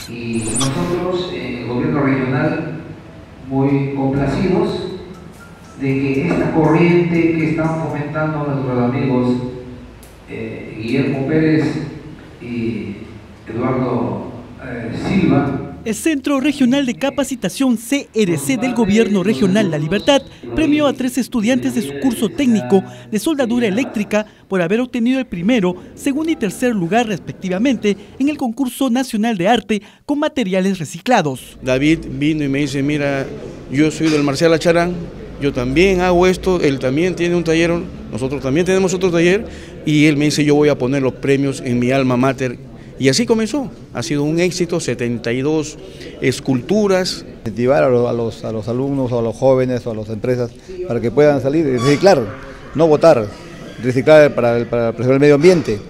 Y nosotros, el gobierno regional, muy complacidos de que esta corriente que están fomentando nuestros amigos Guillermo Pérez y Eduardo Silva. El Centro Regional de Capacitación CRC del Gobierno Regional La Libertad premió a 3 estudiantes de su curso técnico de soldadura eléctrica por haber obtenido el primero, segundo y tercer lugar respectivamente en el concurso nacional de arte con materiales reciclados. David vino y me dice, mira, yo soy del Marcial Acharán, yo también hago esto, él también tiene un taller, nosotros también tenemos otro taller, y él me dice, yo voy a poner los premios en mi alma mater. Y así comenzó, ha sido un éxito, 72 esculturas. Incentivar a los alumnos, o a los jóvenes, o a las empresas, para que puedan salir y reciclar, no botar, reciclar para preservar el medio ambiente,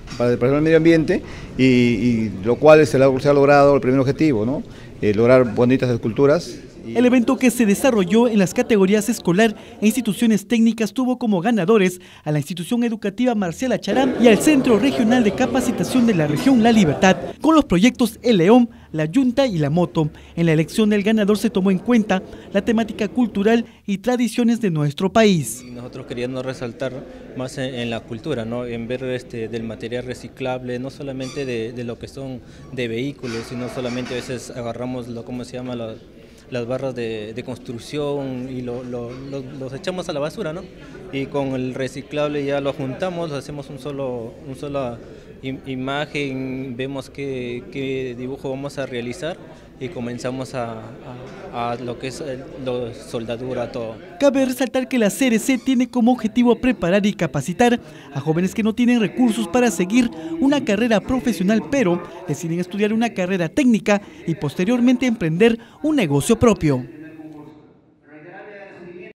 y lo cual se ha logrado el primer objetivo, ¿no? Lograr bonitas esculturas. El evento, que se desarrolló en las categorías escolar e instituciones técnicas, tuvo como ganadores a la institución educativa Marcial Acharán y al Centro Regional de Capacitación de la Región La Libertad, con los proyectos El León, La Yunta y La Moto. En la elección del ganador se tomó en cuenta la temática cultural y tradiciones de nuestro país. Nosotros queríamos resaltar más en la cultura, ¿no? En ver del material reciclable, no solamente de lo que son de vehículos, sino solamente a veces agarramos las barras de construcción y los echamos a la basura, ¿no? Y con el reciclable ya lo juntamos, hacemos una sola imagen, vemos qué dibujo vamos a realizar y comenzamos a lo que es soldadura, todo. Cabe resaltar que la CRC tiene como objetivo preparar y capacitar a jóvenes que no tienen recursos para seguir una carrera profesional, pero deciden estudiar una carrera técnica y posteriormente emprender un negocio propio.